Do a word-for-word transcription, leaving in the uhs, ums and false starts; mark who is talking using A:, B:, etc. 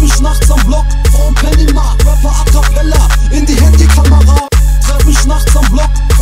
A: mich nachts am Block vorm Pennymarkt, Rapper a cappella in die Handykamera. Treff mich nachts am Block